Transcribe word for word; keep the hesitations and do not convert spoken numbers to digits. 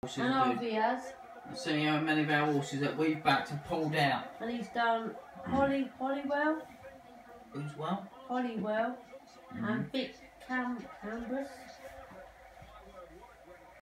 And Harvey has. See how many of our horses that we've backed have pulled out. And he's done Holly, Hollywell. Who's well? Hollywell. Mm-hmm. And Vic Cam Cambus.